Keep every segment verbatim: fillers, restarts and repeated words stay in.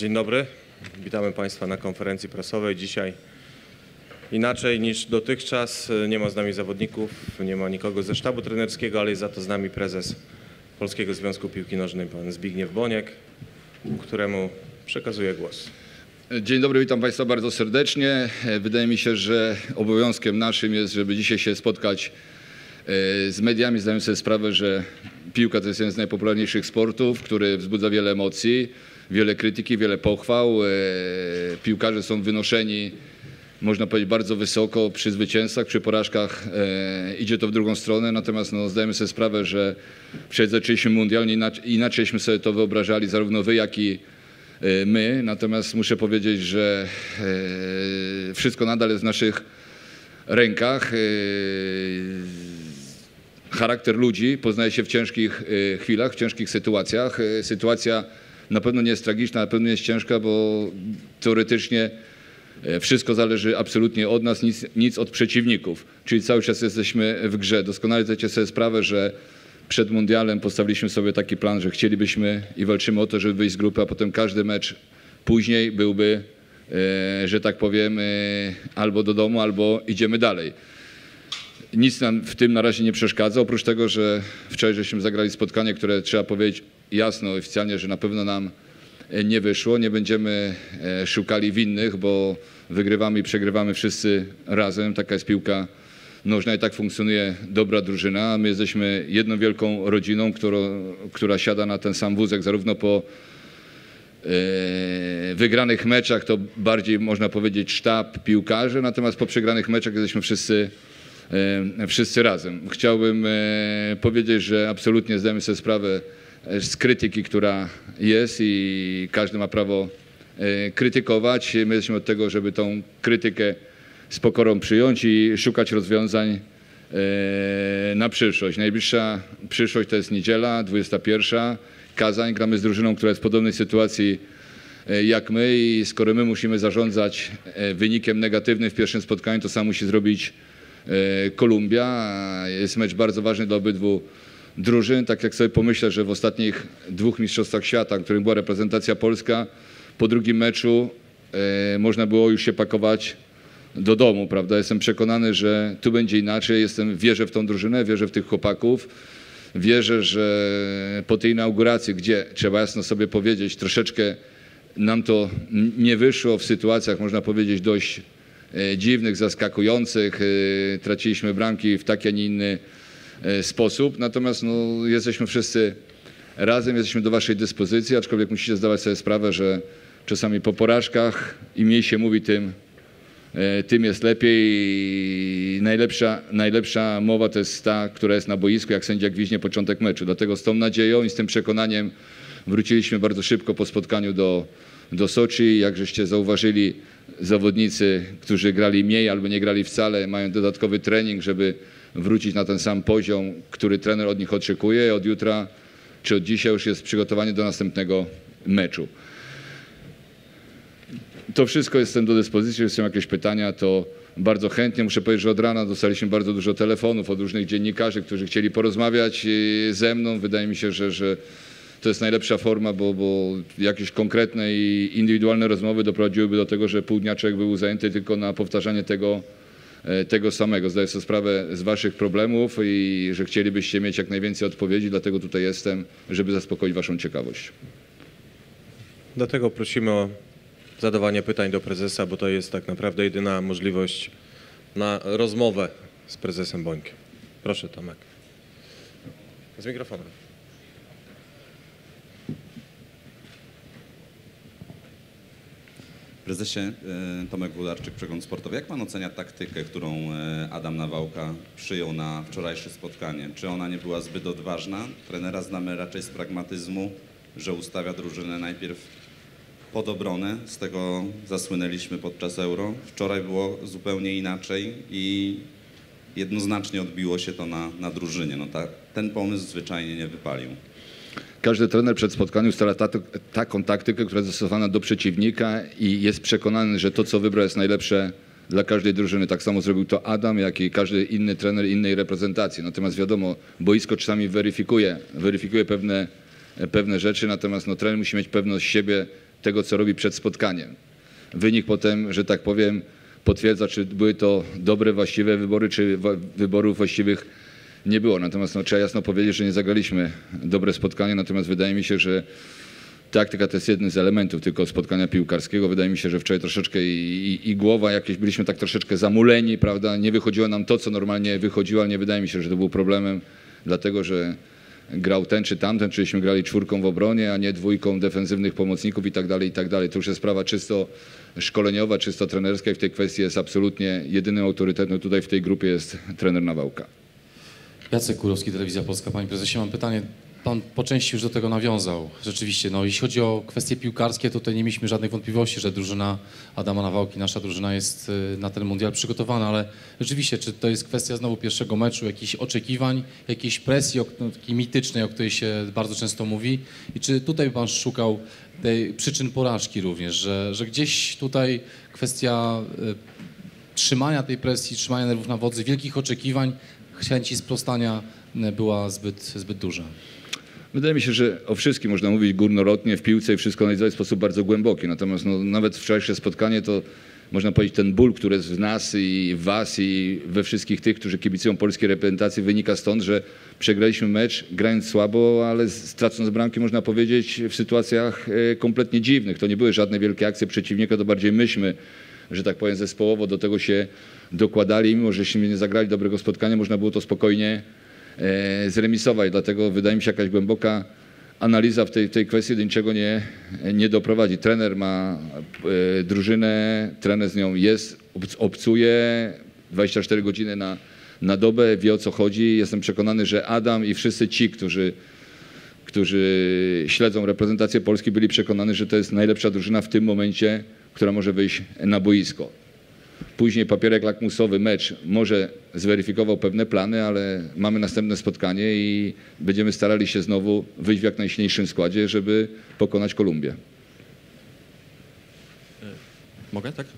Dzień dobry, witamy Państwa na konferencji prasowej. Dzisiaj inaczej niż dotychczas, nie ma z nami zawodników, nie ma nikogo ze sztabu trenerskiego, ale jest za to z nami prezes Polskiego Związku Piłki Nożnej, pan Zbigniew Boniek, któremu przekazuję głos. Dzień dobry, witam Państwa bardzo serdecznie. Wydaje mi się, że obowiązkiem naszym jest, żeby dzisiaj się spotkać z mediami, zdając sobie sprawę, że piłka to jest jeden z najpopularniejszych sportów, który wzbudza wiele emocji, wiele krytyki, wiele pochwał. Piłkarze są wynoszeni, można powiedzieć, bardzo wysoko przy zwycięstwach, przy porażkach idzie to w drugą stronę, natomiast no, zdajemy sobie sprawę, że przed zaczęliśmy mundial, inaczej, inacześmy sobie to wyobrażali, zarówno wy, jak i my, natomiast muszę powiedzieć, że wszystko nadal jest w naszych rękach. Charakter ludzi poznaje się w ciężkich chwilach, w ciężkich sytuacjach. Sytuacja na pewno nie jest tragiczna, na pewno jest ciężka, bo teoretycznie wszystko zależy absolutnie od nas, nic, nic od przeciwników. Czyli cały czas jesteśmy w grze. Doskonale zdajecie sobie sprawę, że przed mundialem postawiliśmy sobie taki plan, że chcielibyśmy i walczymy o to, żeby wyjść z grupy, a potem każdy mecz później byłby, że tak powiem, albo do domu, albo idziemy dalej. Nic nam w tym na razie nie przeszkadza, oprócz tego, że wczoraj żeśmy zagrali spotkanie, które trzeba powiedzieć jasno, oficjalnie, że na pewno nam nie wyszło. Nie będziemy szukali winnych, bo wygrywamy i przegrywamy wszyscy razem. Taka jest piłka nożna i tak funkcjonuje dobra drużyna. My jesteśmy jedną wielką rodziną, która, która siada na ten sam wózek, zarówno po wygranych meczach to bardziej można powiedzieć sztab piłkarzy, natomiast po przegranych meczach jesteśmy wszyscy wszyscy razem. Chciałbym powiedzieć, że absolutnie zdajemy sobie sprawę z krytyki, która jest i każdy ma prawo krytykować. My jesteśmy od tego, żeby tą krytykę z pokorą przyjąć i szukać rozwiązań na przyszłość. Najbliższa przyszłość to jest niedziela, dwudziesta pierwsza. Kazań. Gramy z drużyną, która jest w podobnej sytuacji jak my i skoro my musimy zarządzać wynikiem negatywnym w pierwszym spotkaniu, to samo musi zrobić Kolumbia. Jest mecz bardzo ważny dla obydwu drużyn. Tak jak sobie pomyślę, że w ostatnich dwóch mistrzostwach świata, w którym była reprezentacja polska, po drugim meczu e, można było już się pakować do domu, prawda? Jestem przekonany, że tu będzie inaczej. Jestem, wierzę w tą drużynę, wierzę w tych chłopaków. Wierzę, że po tej inauguracji, gdzie trzeba jasno sobie powiedzieć, troszeczkę nam to nie wyszło w sytuacjach, można powiedzieć, dość dziwnych, zaskakujących. Traciliśmy bramki w taki, a nie inny sposób. Natomiast no, jesteśmy wszyscy razem, jesteśmy do waszej dyspozycji, aczkolwiek musicie zdawać sobie sprawę, że czasami po porażkach im mniej się mówi, tym, tym jest lepiej. I najlepsza, najlepsza mowa to jest ta, która jest na boisku, jak sędzia gwizdnie początek meczu. Dlatego z tą nadzieją i z tym przekonaniem wróciliśmy bardzo szybko po spotkaniu do, do Soczi. Jak żeście zauważyli, zawodnicy, którzy grali mniej albo nie grali wcale, mają dodatkowy trening, żeby wrócić na ten sam poziom, który trener od nich oczekuje. Od jutra czy od dzisiaj już jest przygotowanie do następnego meczu. To wszystko, jestem do dyspozycji. Jeśli są jakieś pytania, to bardzo chętnie. Muszę powiedzieć, że od rana dostaliśmy bardzo dużo telefonów od różnych dziennikarzy, którzy chcieli porozmawiać ze mną. Wydaje mi się, że, że to jest najlepsza forma, bo, bo jakieś konkretne i indywidualne rozmowy doprowadziłyby do tego, że pół dnia człowiek był zajęty tylko na powtarzanie tego, tego samego. Zdaję sobie sprawę z waszych problemów i że chcielibyście mieć jak najwięcej odpowiedzi, dlatego tutaj jestem, żeby zaspokoić waszą ciekawość. Dlatego prosimy o zadawanie pytań do prezesa, bo to jest tak naprawdę jedyna możliwość na rozmowę z prezesem Bońkiem. Proszę, Tomek. Z mikrofonem. Prezesie, Tomek Włodarczyk, Przegląd Sportowy. Jak pan ocenia taktykę, którą Adam Nawałka przyjął na wczorajsze spotkanie? Czy ona nie była zbyt odważna? Trenera znamy raczej z pragmatyzmu, że ustawia drużynę najpierw pod obronę. Z tego zasłynęliśmy podczas Euro. Wczoraj było zupełnie inaczej i jednoznacznie odbiło się to na, na drużynie. No ta, ten pomysł zwyczajnie nie wypalił. Każdy trener przed spotkaniem ustala ta, taką taktykę, która jest zastosowana do przeciwnika i jest przekonany, że to, co wybrał, jest najlepsze dla każdej drużyny. Tak samo zrobił to Adam, jak i każdy inny trener innej reprezentacji. Natomiast wiadomo, boisko czasami weryfikuje, weryfikuje pewne, pewne rzeczy, natomiast no, trener musi mieć pewność siebie, tego, co robi przed spotkaniem. Wynik potem, że tak powiem, potwierdza, czy były to dobre, właściwe wybory, czy wyborów właściwych nie było. Natomiast no, trzeba jasno powiedzieć, że nie zagraliśmy dobre spotkanie, natomiast wydaje mi się, że taktyka to jest jeden z elementów tylko spotkania piłkarskiego. Wydaje mi się, że wczoraj troszeczkę i, i, i głowa jakieś, byliśmy tak troszeczkę zamuleni, prawda? Nie wychodziło nam to, co normalnie wychodziło, ale nie wydaje mi się, że to był problemem, dlatego że grał ten czy tamten, czyśmy grali czwórką w obronie, a nie dwójką defensywnych pomocników i tak dalej, i tak dalej. To już jest sprawa czysto szkoleniowa, czysto trenerska i w tej kwestii jest absolutnie jedynym autorytetem tutaj w tej grupie jest trener Nawałka. Jacek Kurowski, Telewizja Polska. Panie prezesie, mam pytanie. Pan po części już do tego nawiązał. Rzeczywiście, no, jeśli chodzi o kwestie piłkarskie, to tutaj nie mieliśmy żadnych wątpliwości, że drużyna Adama Nawałki, nasza drużyna jest na ten mundial przygotowana, ale rzeczywiście, czy to jest kwestia znowu pierwszego meczu, jakichś oczekiwań, jakiejś presji o, no, takiej mitycznej, o której się bardzo często mówi i czy tutaj pan szukał tej przyczyn porażki również, że, że gdzieś tutaj kwestia y, trzymania tej presji, trzymania nerwów na wodzy, wielkich oczekiwań, chęci sprostania była zbyt, zbyt duża. Wydaje mi się, że o wszystkim można mówić górnolotnie w piłce i wszystko analizować w sposób bardzo głęboki. Natomiast no, nawet wczorajsze spotkanie to można powiedzieć ten ból, który jest w nas i w was i we wszystkich tych, którzy kibicują polskiej reprezentacji, wynika stąd, że przegraliśmy mecz grając słabo, ale stracąc bramki można powiedzieć w sytuacjach kompletnie dziwnych. To nie były żadne wielkie akcje przeciwnika, to bardziej myśmy, że tak powiem zespołowo do tego się dokładali. Mimo żeśmy nie zagrali dobrego spotkania, można było to spokojnie zremisować, dlatego wydaje mi się jakaś głęboka analiza w tej, tej kwestii do niczego nie, nie doprowadzi. Trener ma e, drużynę, trener z nią jest, obcuje dwadzieścia cztery godziny na, na dobę, wie o co chodzi. Jestem przekonany, że Adam i wszyscy ci, którzy, którzy śledzą reprezentację Polski, byli przekonani, że to jest najlepsza drużyna w tym momencie, która może wyjść na boisko. Później papierek lakmusowy, mecz może zweryfikował pewne plany, ale mamy następne spotkanie i będziemy starali się znowu wyjść w jak najsilniejszym składzie, żeby pokonać Kolumbię. Mogę, tak?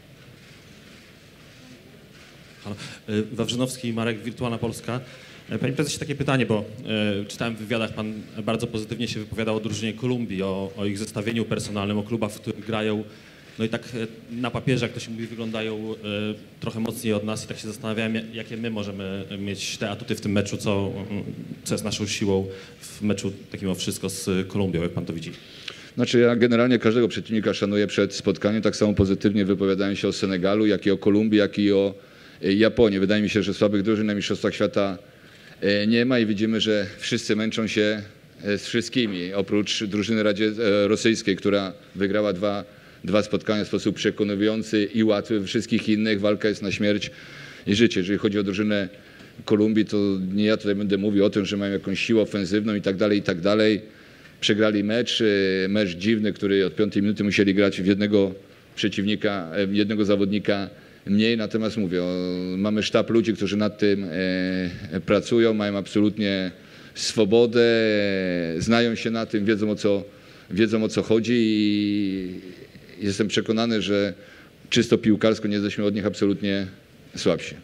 Halo. Wawrzynowski, Marek, Wirtualna Polska. Panie prezesie, takie pytanie, bo e, czytałem w wywiadach, pan bardzo pozytywnie się wypowiadał o drużynie Kolumbii, o, o ich zestawieniu personalnym, o klubach, w których grają. No i tak na papierze, jak to się mówi, wyglądają y, trochę mocniej od nas i tak się zastanawiałem, jakie my możemy mieć te atuty w tym meczu, co, co jest naszą siłą w meczu takim o wszystko z Kolumbią, jak pan to widzi. Znaczy ja generalnie każdego przeciwnika szanuję przed spotkaniem, tak samo pozytywnie wypowiadałem się o Senegalu, jak i o Kolumbii, jak i o Japonii. Wydaje mi się, że słabych drużyn na Mistrzostwach Świata nie ma i widzimy, że wszyscy męczą się z wszystkimi, oprócz drużyny radzie, rosyjskiej, która wygrała dwa Dwa spotkania w sposób przekonujący i łatwy. We wszystkich innych walka jest na śmierć i życie. Jeżeli chodzi o drużynę Kolumbii, to nie ja tutaj będę mówił o tym, że mają jakąś siłę ofensywną i tak dalej, i tak dalej. Przegrali mecz, mecz dziwny, który od piątej minuty musieli grać w jednego przeciwnika, jednego zawodnika mniej. Natomiast mówię, mamy sztab ludzi, którzy nad tym pracują, mają absolutnie swobodę, znają się na tym, wiedzą o co, wiedzą o co chodzi i jestem przekonany, że czysto piłkarsko nie jesteśmy od nich absolutnie słabsi.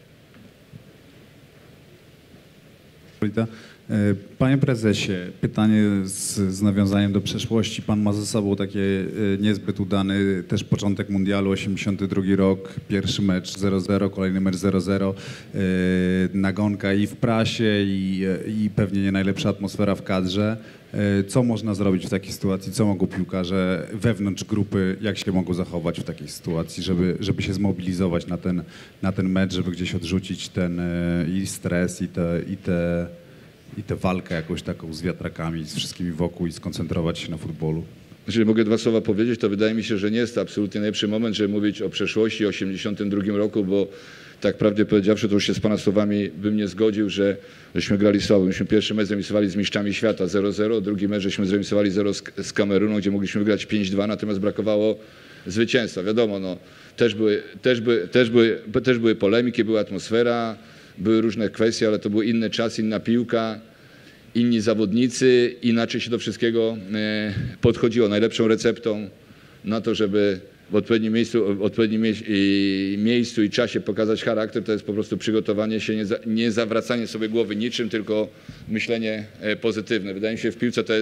Panie prezesie, pytanie z, z nawiązaniem do przeszłości. Pan ma za sobą taki niezbyt udany też początek mundialu, osiemdziesiąty drugi rok, pierwszy mecz zero zero, kolejny mecz zero zero, nagonka i w prasie i, i pewnie nie najlepsza atmosfera w kadrze. Co można zrobić w takiej sytuacji? Co mogą piłkarze wewnątrz grupy, jak się mogą zachować w takiej sytuacji, żeby, żeby się zmobilizować na ten, na ten mecz, żeby gdzieś odrzucić ten i stres, i te, i te i tę walkę jakąś taką z wiatrakami, z wszystkimi wokół i skoncentrować się na futbolu? Jeżeli mogę dwa słowa powiedzieć, to wydaje mi się, że nie jest to absolutnie najlepszy moment, żeby mówić o przeszłości, o osiemdziesiątym drugim roku, bo tak prawdę powiedziawszy, to już się z pana słowami bym nie zgodził, że żeśmy grali słabo. Myśmy pierwszy mecz zremisowali z mistrzami świata zero zero, drugi mecz żeśmy zremisowali zero z, z Kameruną, gdzie mogliśmy wygrać pięć dwa, natomiast brakowało zwycięstwa. Wiadomo, no, też, były, też, były, też, były, też były polemiki, była atmosfera, były różne kwestie, ale to był inny czas, inna piłka, inni zawodnicy, inaczej się do wszystkiego podchodziło. Najlepszą receptą na to, żeby w odpowiednim miejscu, w odpowiednim miejscu i czasie pokazać charakter, to jest po prostu przygotowanie się, nie, za, nie zawracanie sobie głowy niczym, tylko myślenie pozytywne. Wydaje mi się, że w piłce to jest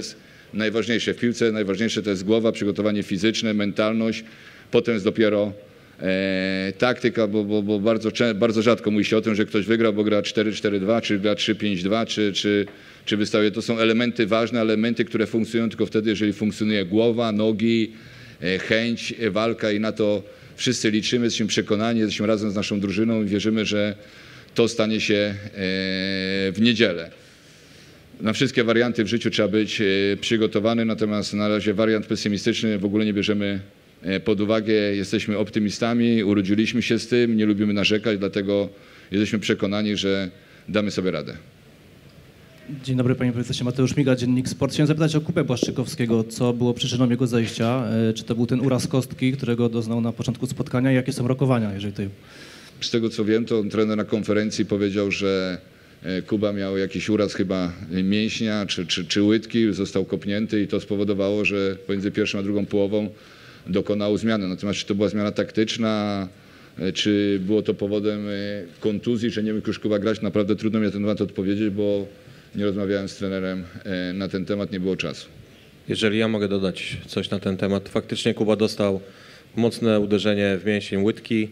najważniejsze w piłce, najważniejsze to jest głowa, przygotowanie fizyczne, mentalność, potem jest dopiero e, taktyka, bo, bo, bo bardzo, bardzo rzadko mówi się o tym, że ktoś wygrał, bo gra cztery cztery dwa, czy gra trzy pięć dwa, czy, czy, czy wystawia. To są elementy ważne, elementy, które funkcjonują tylko wtedy, jeżeli funkcjonuje głowa, nogi, e, chęć, e, walka i na to wszyscy liczymy, jesteśmy przekonani, jesteśmy razem z naszą drużyną i wierzymy, że to stanie się e, w niedzielę. Na wszystkie warianty w życiu trzeba być przygotowany, natomiast na razie wariant pesymistyczny w ogóle nie bierzemy pod uwagę. Jesteśmy optymistami, urodziliśmy się z tym, nie lubimy narzekać, dlatego jesteśmy przekonani, że damy sobie radę. Dzień dobry panie prezesie, Mateusz Miga, Dziennik Sport. Chciałem zapytać o Kubę Błaszczykowskiego, co było przyczyną jego zejścia, czy to był ten uraz kostki, którego doznał na początku spotkania, jakie są rokowania, jeżeli to... Z tego co wiem, to trener na konferencji powiedział, że Kuba miał jakiś uraz chyba mięśnia czy, czy, czy łydki, został kopnięty i to spowodowało, że pomiędzy pierwszą a drugą połową dokonał zmiany. Natomiast czy to była zmiana taktyczna, czy było to powodem kontuzji, że nie mógł już Kuba grać, naprawdę trudno mi na ten temat odpowiedzieć, bo nie rozmawiałem z trenerem na ten temat, nie było czasu. Jeżeli ja mogę dodać coś na ten temat, faktycznie Kuba dostał mocne uderzenie w mięsień łydki.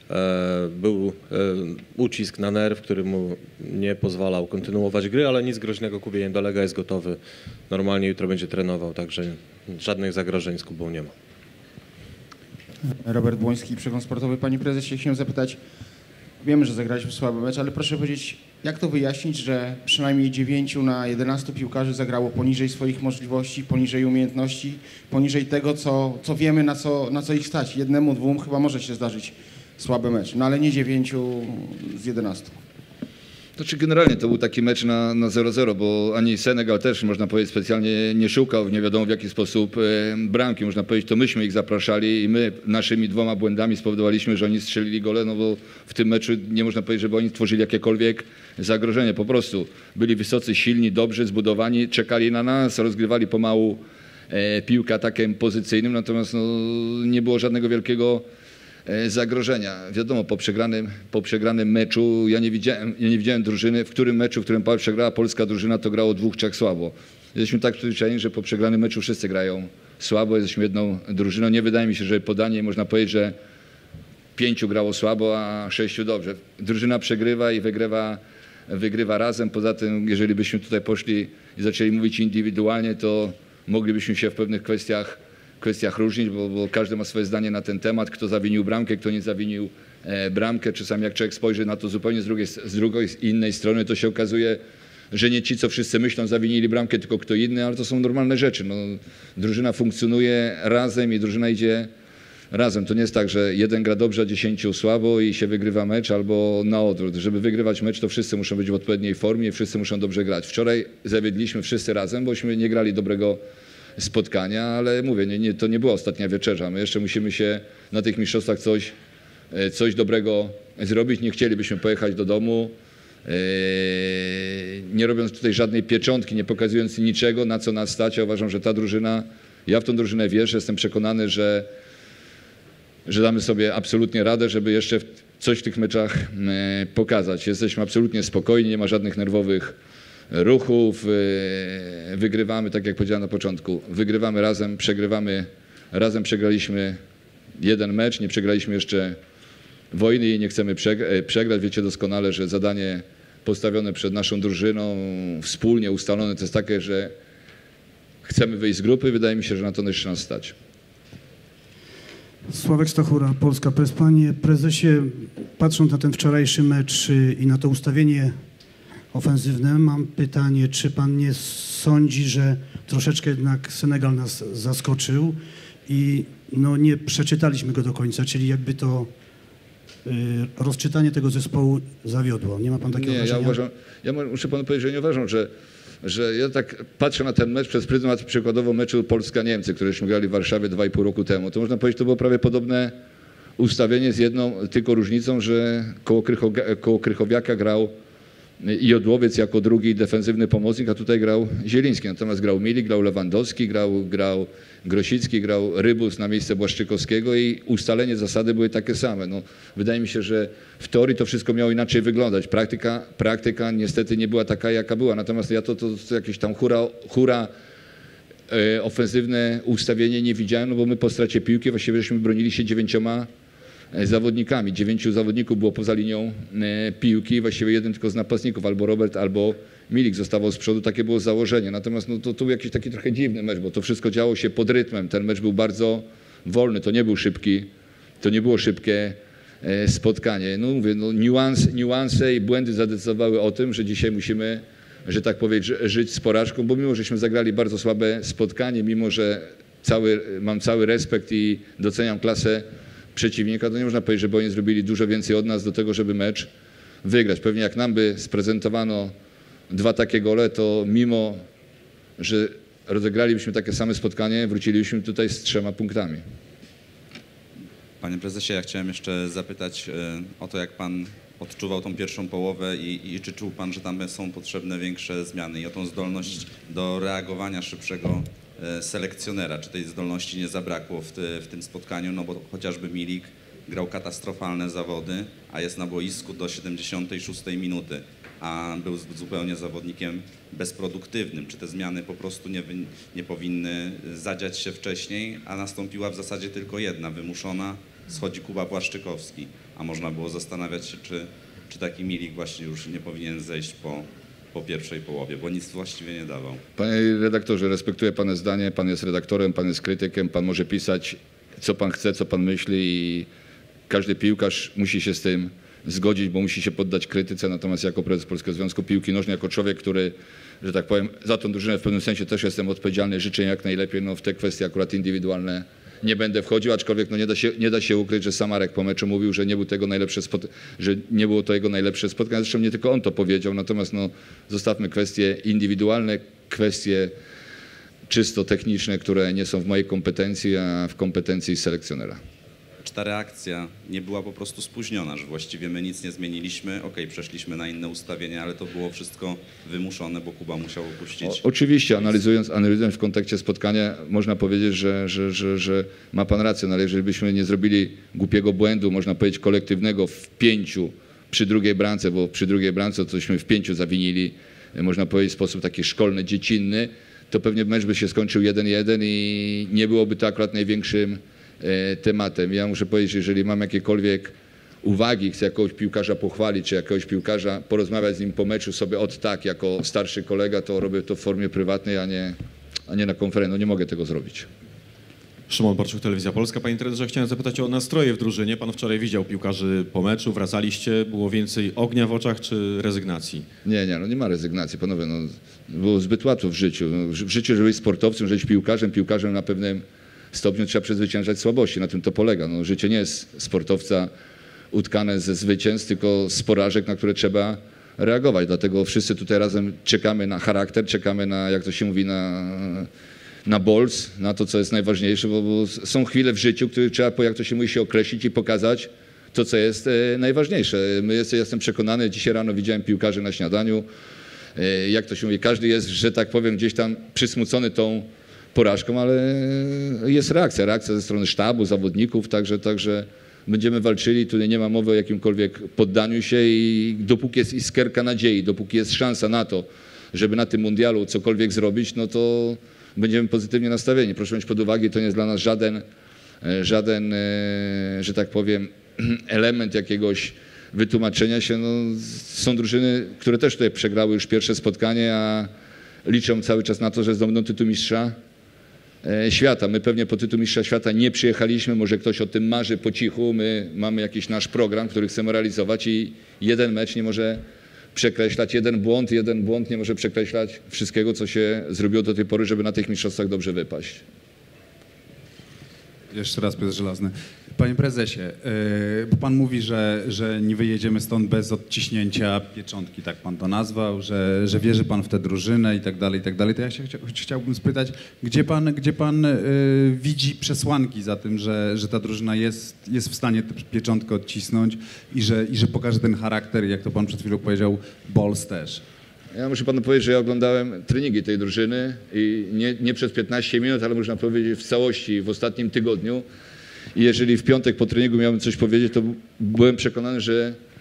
Był ucisk na nerw, który mu nie pozwalał kontynuować gry, ale nic groźnego Kubie nie dolega, jest gotowy. Normalnie jutro będzie trenował, także żadnych zagrożeń z Kubą nie ma. Robert Błoński, Przegląd Sportowy. Panie prezesie, chciałem zapytać, wiemy, że zagraliśmy słaby mecz, ale proszę powiedzieć, jak to wyjaśnić, że przynajmniej dziewięciu na jedenastu piłkarzy zagrało poniżej swoich możliwości, poniżej umiejętności, poniżej tego, co, co wiemy, na co, na co ich stać. Jednemu, dwóm chyba może się zdarzyć słaby mecz, no ale nie dziewięciu z jedenastu. Znaczy generalnie to był taki mecz na, na zero zero, bo ani Senegal też, można powiedzieć, specjalnie nie szukał, nie wiadomo w jaki sposób e, bramki. Można powiedzieć, to myśmy ich zapraszali i my naszymi dwoma błędami spowodowaliśmy, że oni strzelili gole, no bo w tym meczu nie można powiedzieć, żeby oni stworzyli jakiekolwiek zagrożenie. Po prostu byli wysocy, silni, dobrzy, zbudowani, czekali na nas, rozgrywali pomału e, piłkę atakiem pozycyjnym, natomiast no, nie było żadnego wielkiego zagrożenia. Wiadomo, po przegranym, po przegranym meczu ja nie, widziałem, ja nie widziałem drużyny, w którym meczu, w którym przegrała polska drużyna, to grało dwóch, trzech słabo. Jesteśmy tak przyzwyczajeni, że po przegranym meczu wszyscy grają słabo, jesteśmy jedną drużyną. Nie wydaje mi się, że podanie można powiedzieć, że pięciu grało słabo, a sześciu dobrze. Drużyna przegrywa i wygrywa, wygrywa razem. Poza tym, jeżeli byśmy tutaj poszli i zaczęli mówić indywidualnie, to moglibyśmy się w pewnych kwestiach kwestiach różnić, bo, bo każdy ma swoje zdanie na ten temat, kto zawinił bramkę, kto nie zawinił e, bramkę. Czasami jak człowiek spojrzy na to zupełnie z drugiej, z drugiej innej strony, to się okazuje, że nie ci, co wszyscy myślą, zawinili bramkę, tylko kto inny, ale to są normalne rzeczy. No, drużyna funkcjonuje razem i drużyna idzie razem. To nie jest tak, że jeden gra dobrze, a dziesięciu słabo i się wygrywa mecz, albo na odwrót. Żeby wygrywać mecz, to wszyscy muszą być w odpowiedniej formie, wszyscy muszą dobrze grać. Wczoraj zawiedliśmy wszyscy razem, bośmy nie grali dobrego spotkania, ale mówię, nie, nie, to nie była ostatnia wieczerza. My jeszcze musimy się na tych mistrzostwach coś, coś dobrego zrobić. Nie chcielibyśmy pojechać do domu, nie robiąc tutaj żadnej pieczątki, nie pokazując niczego, na co nas stać. Ja uważam, że ta drużyna, ja w tą drużynę wierzę, jestem przekonany, że, że damy sobie absolutnie radę, żeby jeszcze coś w tych meczach pokazać. Jesteśmy absolutnie spokojni, nie ma żadnych nerwowych ruchów, wygrywamy, tak jak powiedziałem na początku, wygrywamy razem, przegrywamy razem, przegraliśmy jeden mecz, nie przegraliśmy jeszcze wojny i nie chcemy przegrać. Wiecie doskonale, że zadanie postawione przed naszą drużyną, wspólnie ustalone, to jest takie, że chcemy wyjść z grupy. Wydaje mi się, że na to jeszcze nas stać. Sławek Stachura, Polska Press. Panie prezesie, patrząc na ten wczorajszy mecz i na to ustawienie ofensywne, mam pytanie, czy pan nie sądzi, że troszeczkę jednak Senegal nas zaskoczył i no nie przeczytaliśmy go do końca, czyli jakby to y, rozczytanie tego zespołu zawiodło. Nie ma pan takiego Nie, wrażenia? ja uważam, ja muszę panu powiedzieć, że nie uważam, że, że ja tak patrzę na ten mecz przez pryzmat przykładowo meczu Polska-Niemcy, któreśmy grali w Warszawie dwa i pół roku temu. To można powiedzieć, to było prawie podobne ustawienie z jedną tylko różnicą, że koło, Krycho, koło Krychowiaka grał Jodłowiec jako drugi defensywny pomocnik, a tutaj grał Zieliński. Natomiast grał Milik, grał Lewandowski, grał, grał Grosicki, grał Rybus na miejsce Błaszczykowskiego i ustalenie zasady były takie same. No, wydaje mi się, że w teorii to wszystko miało inaczej wyglądać. Praktyka, praktyka niestety nie była taka, jaka była. Natomiast ja to, to, to jakieś tam hura, hura e, ofensywne ustawienie nie widziałem, no bo my po stracie piłki właściwie żeśmy bronili się dziewięcioma zawodnikami. Dziewięciu zawodników było poza linią e, piłki, właściwie jeden tylko z napastników, albo Robert, albo Milik zostawał z przodu, takie było założenie. Natomiast no, to, to był jakiś taki trochę dziwny mecz, bo to wszystko działo się pod rytmem. Ten mecz był bardzo wolny, to nie był szybki, to nie było szybkie e, spotkanie. No mówię, no, niuans, niuanse i błędy zadecydowały o tym, że dzisiaj musimy, że tak powiedzieć, żyć z porażką, bo mimo, żeśmy zagrali bardzo słabe spotkanie, mimo, że cały, mam cały respekt i doceniam klasę przeciwnika, to nie można powiedzieć, że oni zrobili dużo więcej od nas do tego, żeby mecz wygrać. Pewnie jak nam by sprezentowano dwa takie gole, to mimo, że rozegralibyśmy takie same spotkanie, wrócilibyśmy tutaj z trzema punktami. Panie prezesie, ja chciałem jeszcze zapytać o to, jak pan odczuwał tą pierwszą połowę i, i czy czuł pan, że tam są potrzebne większe zmiany i o tą zdolność do reagowania szybszego selekcjonera. Czy tej zdolności nie zabrakło w, te, w tym spotkaniu, no bo chociażby Milik grał katastrofalne zawody, a jest na boisku do siedemdziesiątej szóstej minuty, a był zupełnie zawodnikiem bezproduktywnym. Czy te zmiany po prostu nie, nie powinny zadziać się wcześniej, a nastąpiła w zasadzie tylko jedna, wymuszona, schodzi Kuba Błaszczykowski, a można było zastanawiać się, czy, czy taki Milik właśnie już nie powinien zejść po, po pierwszej połowie, bo nic właściwie nie dawał. Panie redaktorze, respektuję pana zdanie, pan jest redaktorem, pan jest krytykiem, pan może pisać co pan chce, co pan myśli i każdy piłkarz musi się z tym zgodzić, bo musi się poddać krytyce, natomiast jako prezes Polskiego Związku Piłki Nożnej, jako człowiek, który, że tak powiem, za tą drużynę w pewnym sensie też jestem odpowiedzialny, życzę jak najlepiej, no w te kwestie akurat indywidualne nie będę wchodził, aczkolwiek no nie da się, nie da się ukryć, że sam Marek po meczu mówił, że nie, był tego najlepsze spot- że nie było to jego najlepsze spotkanie, zresztą nie tylko on to powiedział, natomiast no zostawmy kwestie indywidualne, kwestie czysto techniczne, które nie są w mojej kompetencji, a w kompetencji selekcjonera. Czy ta reakcja nie była po prostu spóźniona, że właściwie my nic nie zmieniliśmy, okej, przeszliśmy na inne ustawienia, ale to było wszystko wymuszone, bo Kuba musiał opuścić? O, oczywiście, analizując, analizując w kontekście spotkania, można powiedzieć, że, że, że, że ma pan rację, no ale jeżeli byśmy nie zrobili głupiego błędu, można powiedzieć kolektywnego w pięciu przy drugiej bramce, bo przy drugiej bramce tośmy w pięciu zawinili, można powiedzieć w sposób taki szkolny, dziecinny, to pewnie mecz by się skończył jeden jeden i nie byłoby to akurat największym tematem. Ja muszę powiedzieć, że jeżeli mam jakiekolwiek uwagi, chcę jakiegoś piłkarza pochwalić, czy jakiegoś piłkarza porozmawiać z nim po meczu sobie od tak, jako starszy kolega, to robię to w formie prywatnej, a nie, a nie na konferencji. No nie mogę tego zrobić. Szymon Borczuk, Telewizja Polska. Panie trenerze, chciałem zapytać o nastroje w drużynie. Pan wczoraj widział piłkarzy po meczu, wracaliście, było więcej ognia w oczach czy rezygnacji? Nie, nie, no nie ma rezygnacji, panowie. No, było zbyt łatwo w życiu. No, w życiu, żeby być sportowcem, żeby być piłkarzem, piłkarzem na pewnym stopniu trzeba przezwyciężać słabości. Na tym to polega. No, życie nie jest sportowca utkane ze zwycięstw, tylko z porażek, na które trzeba reagować. Dlatego wszyscy tutaj razem czekamy na charakter, czekamy na, jak to się mówi, na, na bols, na to, co jest najważniejsze, bo, bo są chwile w życiu, które trzeba, jak to się mówi, się określić i pokazać to, co jest e, najważniejsze. My jest, jestem przekonany, dzisiaj rano widziałem piłkarzy na śniadaniu, e, jak to się mówi, każdy jest, że tak powiem, gdzieś tam przysmucony tą porażką, ale jest reakcja, reakcja ze strony sztabu, zawodników, także, także będziemy walczyli, tutaj nie ma mowy o jakimkolwiek poddaniu się i dopóki jest iskierka nadziei, dopóki jest szansa na to, żeby na tym mundialu cokolwiek zrobić, no to będziemy pozytywnie nastawieni. Proszę mieć pod uwagę, to nie jest dla nas żaden, żaden, że tak powiem, element jakiegoś wytłumaczenia się. No, są drużyny, które też tutaj przegrały już pierwsze spotkanie, a liczą cały czas na to, że zdobędą tytuł mistrza świata. My pewnie po tytuł mistrza świata nie przyjechaliśmy, może ktoś o tym marzy po cichu, my mamy jakiś nasz program, który chcemy realizować i jeden mecz nie może przekreślać, jeden błąd, jeden błąd nie może przekreślać wszystkiego, co się zrobiło do tej pory, żeby na tych mistrzostwach dobrze wypaść. Jeszcze raz Piotr Żelazny. Panie prezesie, yy, bo pan mówi, że, że nie wyjedziemy stąd bez odciśnięcia pieczątki, tak pan to nazwał, że, że wierzy pan w tę drużynę i tak dalej, i tak dalej. To ja się chcia, chciałbym spytać, gdzie pan, gdzie pan yy, widzi przesłanki za tym, że, że ta drużyna jest, jest w stanie tę pieczątkę odcisnąć i że, i że pokaże ten charakter, jak to pan przed chwilą powiedział, Bols też. Ja muszę panu powiedzieć, że ja oglądałem treningi tej drużyny i nie, nie przez piętnaście minut, ale można powiedzieć w całości w ostatnim tygodniu. I jeżeli w piątek po treningu miałem coś powiedzieć, to byłem przekonany, że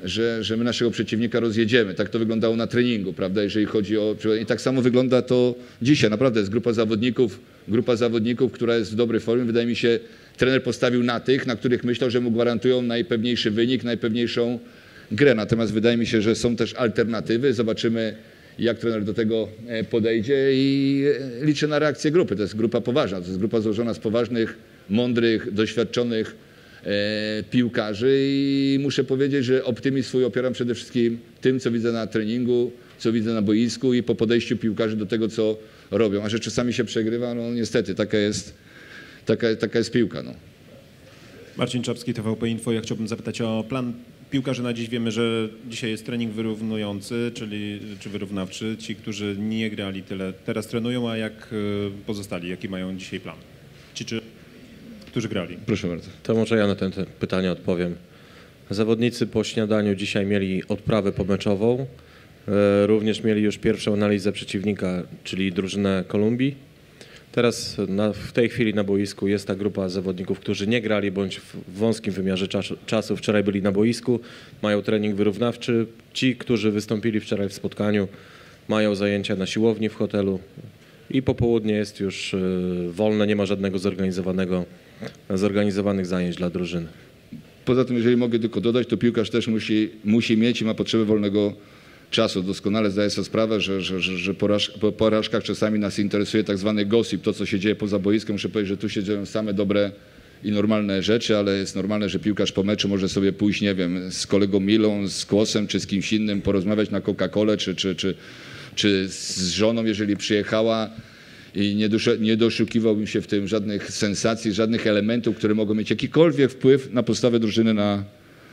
że, że my naszego przeciwnika rozjedziemy. Tak to wyglądało na treningu, prawda, jeżeli chodzi o... I tak samo wygląda to dzisiaj. Naprawdę jest grupa zawodników, grupa zawodników, która jest w dobrej formie. Wydaje mi się, trener postawił na tych, na których myślał, że mu gwarantują najpewniejszy wynik, najpewniejszą grę. Natomiast wydaje mi się, że są też alternatywy. Zobaczymy, jak trener do tego podejdzie i liczę na reakcję grupy. To jest grupa poważna, to jest grupa złożona z poważnych, mądrych, doświadczonych e, piłkarzy i muszę powiedzieć, że optymizm swój opieram przede wszystkim tym, co widzę na treningu, co widzę na boisku i po podejściu piłkarzy do tego, co robią. A że czasami się przegrywa, no niestety, taka jest, taka, taka jest piłka. No. Marcin Czapski, T V P Info. Ja chciałbym zapytać o plan piłkarzy na dziś. Wiemy, że dzisiaj jest trening wyrównujący, czyli czy wyrównawczy. Ci, którzy nie grali tyle, teraz trenują, a jak pozostali? Jaki mają dzisiaj plan? Ci, czy, którzy grali? Proszę bardzo. To może ja na ten, ten pytanie odpowiem. Zawodnicy po śniadaniu dzisiaj mieli odprawę pomeczową. E, również mieli już pierwszą analizę przeciwnika, czyli drużynę Kolumbii. Teraz na, w tej chwili na boisku jest ta grupa zawodników, którzy nie grali bądź w wąskim wymiarze czasu, czasu wczoraj byli na boisku, mają trening wyrównawczy. Ci, którzy wystąpili wczoraj w spotkaniu, mają zajęcia na siłowni w hotelu i popołudnie jest już wolne, nie ma żadnego zorganizowanego, zorganizowanych zajęć dla drużyny. Poza tym, jeżeli mogę tylko dodać, to piłkarz też musi, musi mieć i ma potrzebę wolnego czasu. Doskonale zdaję sobie sprawę, że, że, że, że po porażkach czasami nas interesuje tak zwany gossip, to co się dzieje poza boiskiem. Muszę powiedzieć, że tu się dzieją same dobre i normalne rzeczy, ale jest normalne, że piłkarz po meczu może sobie pójść, nie wiem, z kolegą Milą, z Kłosem czy z kimś innym, porozmawiać na Coca-Colę czy, czy, czy, czy z żoną, jeżeli przyjechała. I nie, doszu, nie doszukiwałbym się w tym żadnych sensacji, żadnych elementów, które mogą mieć jakikolwiek wpływ na postawę drużyny na,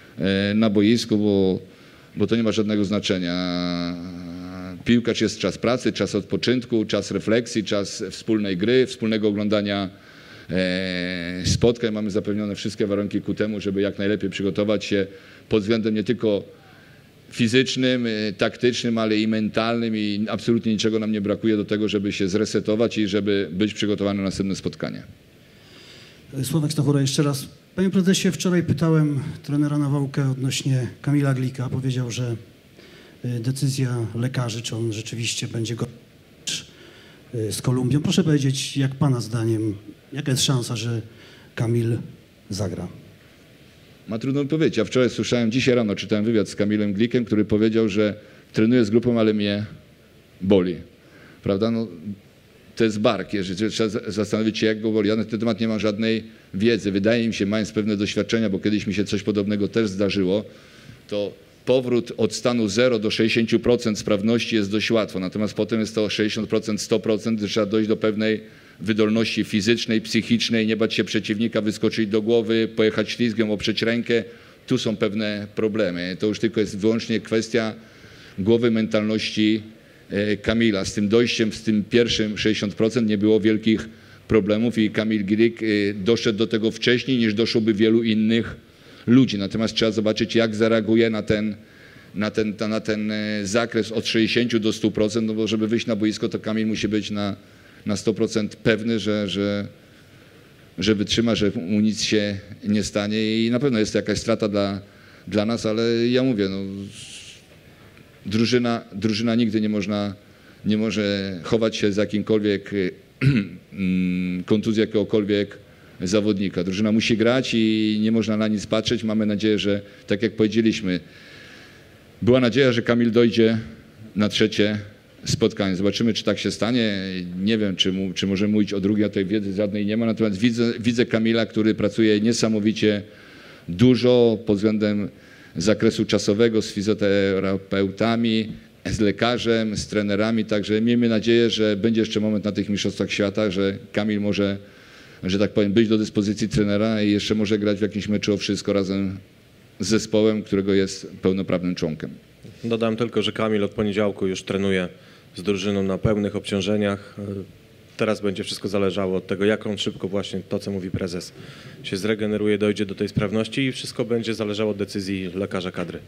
na boisku, bo, bo to nie ma żadnego znaczenia. Piłkarz jest czas pracy, czas odpoczynku, czas refleksji, czas wspólnej gry, wspólnego oglądania e, spotkań. Mamy zapewnione wszystkie warunki ku temu, żeby jak najlepiej przygotować się pod względem nie tylko fizycznym, taktycznym, ale i mentalnym i absolutnie niczego nam nie brakuje do tego, żeby się zresetować i żeby być przygotowany na następne spotkanie. Sławek Stachura jeszcze raz. Panie prezesie, wczoraj pytałem trenera Nawałkę odnośnie Kamila Glika. Powiedział, że decyzja lekarzy, czy on rzeczywiście będzie go z Kolumbią. Proszę powiedzieć, jak pana zdaniem, jaka jest szansa, że Kamil zagra? Ma trudno powiedzieć. Ja wczoraj słyszałem, dzisiaj rano czytałem wywiad z Kamilem Glikiem, który powiedział, że trenuje z grupą, ale mnie boli. Prawda? No, to jest bark. Jeżeli trzeba zastanowić się, jak go boli. Ja na ten temat nie mam żadnej wiedzy. Wydaje mi się, mając pewne doświadczenia, bo kiedyś mi się coś podobnego też zdarzyło, to powrót od stanu zero do sześćdziesięciu procent sprawności jest dość łatwo. Natomiast potem jest to sześćdziesiąt procent, sto procent, gdy trzeba dojść do pewnej wydolności fizycznej, psychicznej, nie bać się przeciwnika, wyskoczyć do głowy, pojechać ślizgiem, oprzeć rękę. Tu są pewne problemy. To już tylko jest wyłącznie kwestia głowy, mentalności Kamila. Z tym dojściem, z tym pierwszym sześćdziesiąt procent nie było wielkich problemów i Kamil Glik doszedł do tego wcześniej, niż doszłoby wielu innych ludzi. Natomiast trzeba zobaczyć, jak zareaguje na ten, na ten, na ten zakres od sześćdziesięciu do stu procent, no bo żeby wyjść na boisko, to Kamil musi być na na sto procent pewny, że, że, że wytrzyma, że mu nic się nie stanie i na pewno jest to jakaś strata dla, dla nas, ale ja mówię, no, drużyna, drużyna nigdy nie można, nie może chować się z jakimkolwiek kontuzji jakiegokolwiek zawodnika. Drużyna musi grać i nie można na nic patrzeć. Mamy nadzieję, że tak jak powiedzieliśmy, była nadzieja, że Kamil dojdzie na trzecie spotkanie. Zobaczymy, czy tak się stanie. Nie wiem, czy, mu, czy możemy mówić o drugiej, a tej wiedzy żadnej nie ma. Natomiast widzę, widzę Kamila, który pracuje niesamowicie dużo pod względem zakresu czasowego z fizjoterapeutami, z lekarzem, z trenerami. Także miejmy nadzieję, że będzie jeszcze moment na tych mistrzostwach świata, że Kamil może, że tak powiem, być do dyspozycji trenera i jeszcze może grać w jakimś meczu o wszystko razem z zespołem, którego jest pełnoprawnym członkiem. Dodam tylko, że Kamil od poniedziałku już trenuje z drużyną na pełnych obciążeniach. Teraz będzie wszystko zależało od tego, jak on szybko właśnie to, co mówi prezes, się zregeneruje, dojdzie do tej sprawności i wszystko będzie zależało od decyzji lekarza kadry.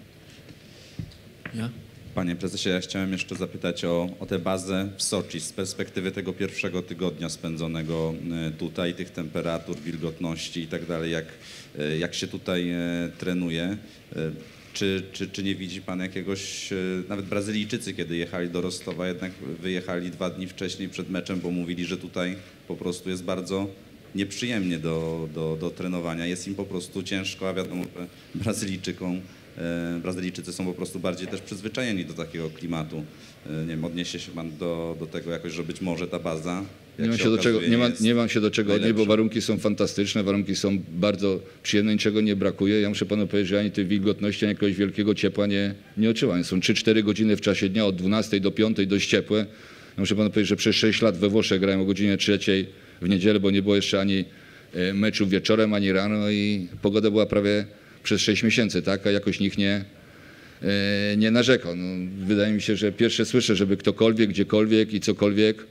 Ja? Panie prezesie, ja chciałem jeszcze zapytać o, o tę bazę w Soczi z perspektywy tego pierwszego tygodnia spędzonego tutaj, tych temperatur, wilgotności i tak dalej, jak, jak się tutaj trenuje. Czy, czy, czy nie widzi pan jakiegoś, e, nawet Brazylijczycy, kiedy jechali do Rostowa, jednak wyjechali dwa dni wcześniej przed meczem, bo mówili, że tutaj po prostu jest bardzo nieprzyjemnie do, do, do trenowania, jest im po prostu ciężko, a wiadomo, że Brazylijczykom, e, Brazylijczycy są po prostu bardziej też przyzwyczajeni do takiego klimatu. E, nie wiem, odniesie się pan do, do tego jakoś, że być może ta baza, Nie mam, się do czego, nie, ma, nie mam się do czego odnieść, bo warunki są fantastyczne, warunki są bardzo przyjemne, niczego nie brakuje. Ja muszę panu powiedzieć, że ani tej wilgotności, ani jakiegoś wielkiego ciepła nie, nie odczuwam. Są trzy cztery godziny w czasie dnia, od dwunastej do piątej dość ciepłe. Ja muszę panu powiedzieć, że przez sześć lat we Włoszech grałem o godzinie trzeciej w niedzielę, bo nie było jeszcze ani meczu wieczorem, ani rano i pogoda była prawie przez sześć miesięcy taka, jakoś nikt nie, nie narzekał. No, wydaje mi się, że pierwsze słyszę, żeby ktokolwiek, gdziekolwiek i cokolwiek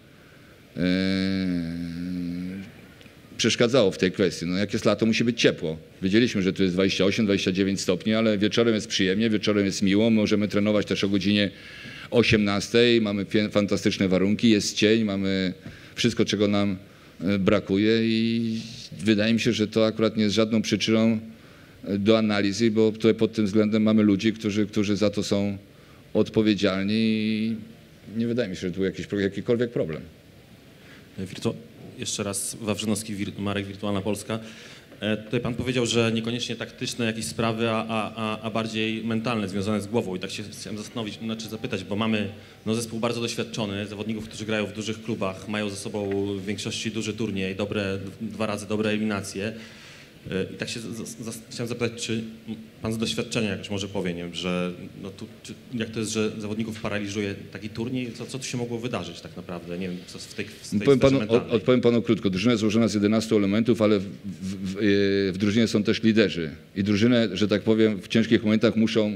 przeszkadzało w tej kwestii. No jak jest lato, musi być ciepło. Wiedzieliśmy, że tu jest dwadzieścia osiem dwadzieścia dziewięć stopni, ale wieczorem jest przyjemnie, wieczorem jest miło. Możemy trenować też o godzinie osiemnastej. Mamy fantastyczne warunki, jest cień, mamy wszystko, czego nam brakuje i wydaje mi się, że to akurat nie jest żadną przyczyną do analizy, bo tutaj pod tym względem mamy ludzi, którzy, którzy za to są odpowiedzialni i nie wydaje mi się, że tu jakiś, jakikolwiek problem. Wirtu... Jeszcze raz Wawrzynowski, Marek, Wirtualna Polska. E, tutaj pan powiedział, że niekoniecznie taktyczne jakieś sprawy, a, a, a bardziej mentalne, związane z głową. I tak się chciałem zastanowić, znaczy zapytać, bo mamy no, zespół bardzo doświadczony, zawodników, którzy grają w dużych klubach, mają ze sobą w większości duży turniej, dobre, dwa razy dobre eliminacje. I tak się z, z, chciałem zapytać, czy pan z doświadczenia jakoś może powie, nie wiem, że no tu, czy, jak to jest, że zawodników paraliżuje taki turniej, co, co tu się mogło wydarzyć tak naprawdę, nie wiem, co w tej, w tej Powiem panu, odpowiem panu krótko. Drużyna jest złożona z jedenastu elementów, ale w, w, w, w drużynie są też liderzy i drużynę, że tak powiem, w ciężkich momentach muszą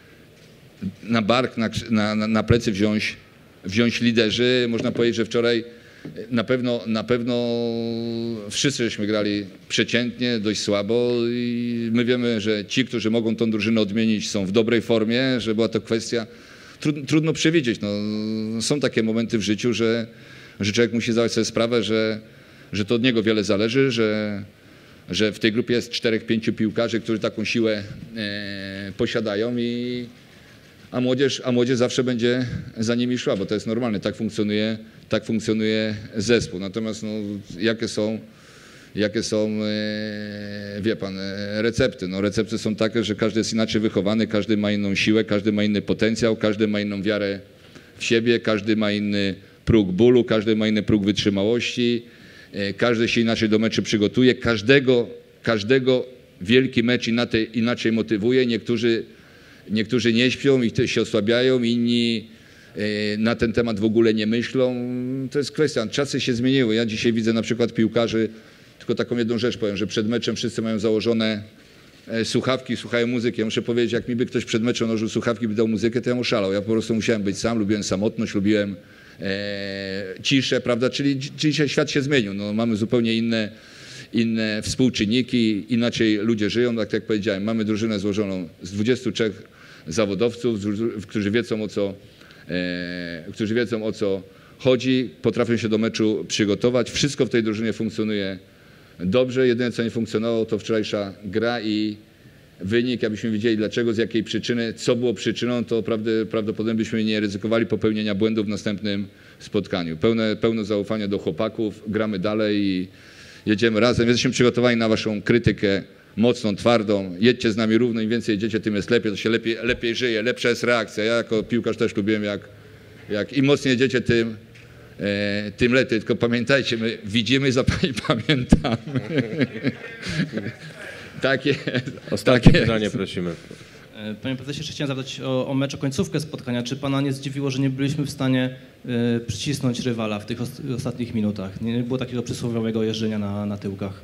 na bark, na, na, na plecy wziąć, wziąć liderzy. Można powiedzieć, że wczoraj Na pewno, na pewno wszyscy żeśmy grali przeciętnie, dość słabo i my wiemy, że ci, którzy mogą tą drużynę odmienić, są w dobrej formie, że była to kwestia, trudno, trudno przewidzieć. No, są takie momenty w życiu, że, że człowiek musi zdawać sobie sprawę, że, że to od niego wiele zależy, że, że w tej grupie jest czterech, pięciu piłkarzy, którzy taką siłę e, posiadają i A młodzież, a młodzież zawsze będzie za nimi szła, bo to jest normalne, tak funkcjonuje, tak funkcjonuje zespół. Natomiast no, jakie są, jakie są e, wie pan, e, recepty? No, recepty są takie, że każdy jest inaczej wychowany, każdy ma inną siłę, każdy ma inny potencjał, każdy ma inną wiarę w siebie, każdy ma inny próg bólu, każdy ma inny próg wytrzymałości, e, każdy się inaczej do meczu przygotuje, każdego, każdego wielki mecz inaczej, inaczej motywuje, niektórzy Niektórzy nie śpią i się osłabiają, inni na ten temat w ogóle nie myślą. To jest kwestia, czasy się zmieniły. Ja dzisiaj widzę na przykład piłkarzy, tylko taką jedną rzecz powiem, że przed meczem wszyscy mają założone słuchawki, słuchają muzyki. Ja muszę powiedzieć, jak mi by ktoś przed meczem nałożył słuchawki, by dał muzykę, to ja mu szalał. Ja po prostu musiałem być sam, lubiłem samotność, lubiłem e, ciszę, prawda? Czyli dzisiaj świat się zmienił. No, mamy zupełnie inne inne współczynniki, inaczej ludzie żyją, tak jak powiedziałem, mamy drużynę złożoną z dwudziestu trzech zawodowców, którzy wiedzą o co, e, którzy wiedzą o co chodzi, potrafią się do meczu przygotować, wszystko w tej drużynie funkcjonuje dobrze, jedyne co nie funkcjonowało to wczorajsza gra i wynik, abyśmy wiedzieli dlaczego, z jakiej przyczyny, co było przyczyną, to prawdopodobnie byśmy nie ryzykowali popełnienia błędów w następnym spotkaniu. Pełne, pełne zaufanie do chłopaków, gramy dalej i jedziemy razem. Jesteśmy przygotowani na waszą krytykę mocną, twardą. Jedźcie z nami równo, im więcej jedziecie, tym jest lepiej, to się lepiej, lepiej żyje, lepsza jest reakcja. Ja jako piłkarz też lubiłem, jak, jak im mocniej jedziecie, tym, e, tym lepiej. Tylko pamiętajcie, my widzimy i pamiętamy. Takie, Ostatnie takie pytanie prosimy. Panie prezesie, jeszcze chciałem zapytać o, o mecz, o końcówkę spotkania. Czy pana nie zdziwiło, że nie byliśmy w stanie y, przycisnąć rywala w tych os, ostatnich minutach? Nie, nie było takiego przysłowiowego jeżdżenia na, na tyłkach?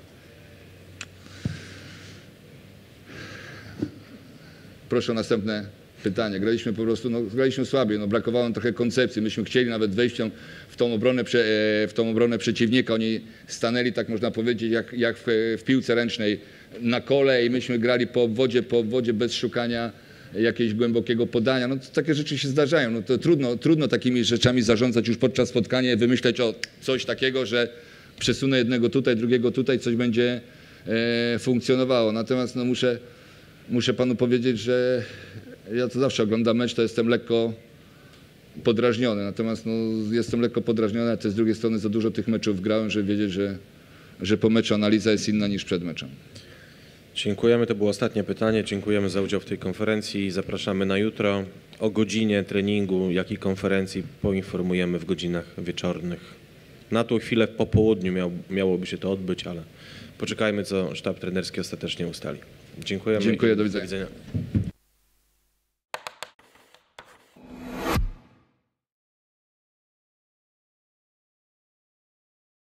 Proszę o następne pytanie. Graliśmy po prostu, no, graliśmy słabiej, no, brakowało nam trochę koncepcji. Myśmy chcieli nawet wejść w tą obronę, w tą obronę przeciwnika. Oni stanęli, tak można powiedzieć, jak, jak w, w piłce ręcznej na kole i myśmy grali po obwodzie, po obwodzie bez szukania jakiegoś głębokiego podania. No, to takie rzeczy się zdarzają. No, to trudno, trudno takimi rzeczami zarządzać już podczas spotkania i wymyśleć o coś takiego, że przesunę jednego tutaj, drugiego tutaj, coś będzie e, funkcjonowało. Natomiast no, muszę muszę panu powiedzieć, że ja to zawsze oglądam mecz, to jestem lekko podrażniony. Natomiast no, jestem lekko podrażniony, a to z drugiej strony za dużo tych meczów grałem, żeby wiedzieć, że, że po meczu analiza jest inna niż przed meczem. Dziękujemy, to było ostatnie pytanie. Dziękujemy za udział w tej konferencji. Zapraszamy na jutro. O godzinie treningu, jak i konferencji poinformujemy w godzinach wieczornych. Na tą chwilę po południu miał, miałoby się to odbyć, ale poczekajmy, co sztab trenerski ostatecznie ustali. Dziękujemy. Dziękuję, i do widzenia. Do widzenia.